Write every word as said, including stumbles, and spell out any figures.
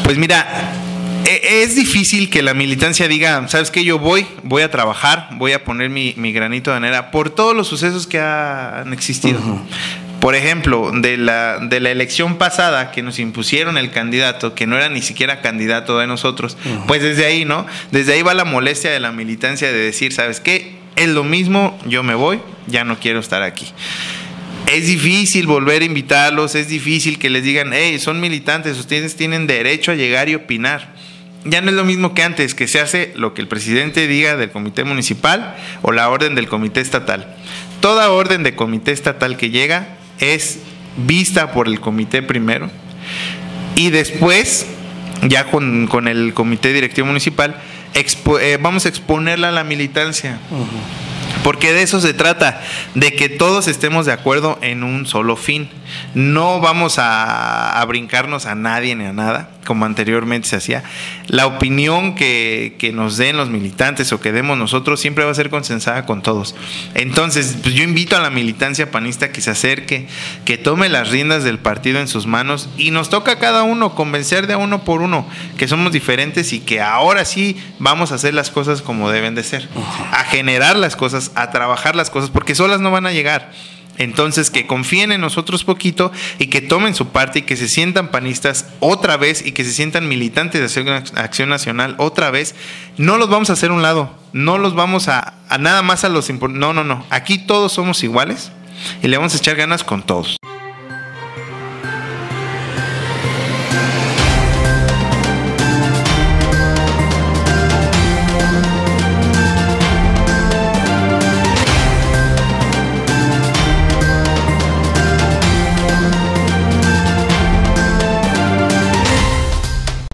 Pues mira, es difícil que la militancia diga, ¿sabes qué? Yo voy, voy a trabajar, voy a poner mi, mi granito de arena por todos los sucesos que han existido. Uh-huh. Por ejemplo, de la, de la elección pasada que nos impusieron el candidato, que no era ni siquiera candidato de nosotros, uh-huh. pues desde ahí, ¿no? Desde ahí va la molestia de la militancia de decir, ¿sabes qué? Es lo mismo, yo me voy, ya no quiero estar aquí. Es difícil volver a invitarlos, es difícil que les digan, hey, son militantes, ustedes tienen derecho a llegar y opinar. Ya no es lo mismo que antes, que se hace lo que el presidente diga del comité municipal o la orden del comité estatal. Toda orden de comité estatal que llega es vista por el comité primero y después, ya con, con el comité directivo municipal, expo, eh, vamos a exponerla a la militancia. Uh-huh. Porque de eso se trata, de que todos estemos de acuerdo en un solo fin. No vamos a, a brincarnos a nadie ni a nada, como anteriormente se hacía. La opinión que, que nos den los militantes o que demos nosotros siempre va a ser consensada con todos. Entonces, pues yo invito a la militancia panista que se acerque, que tome las riendas del partido en sus manos y nos toca a cada uno convencer de uno por uno que somos diferentes y que ahora sí vamos a hacer las cosas como deben de ser, a generar las cosas, a trabajar las cosas, porque solas no van a llegar. Entonces, que confíen en nosotros poquito y que tomen su parte y que se sientan panistas otra vez y que se sientan militantes de Acción Nacional otra vez. No los vamos a hacer a un lado, no los vamos a, a nada más a los... No, no, no. Aquí todos somos iguales y le vamos a echar ganas con todos.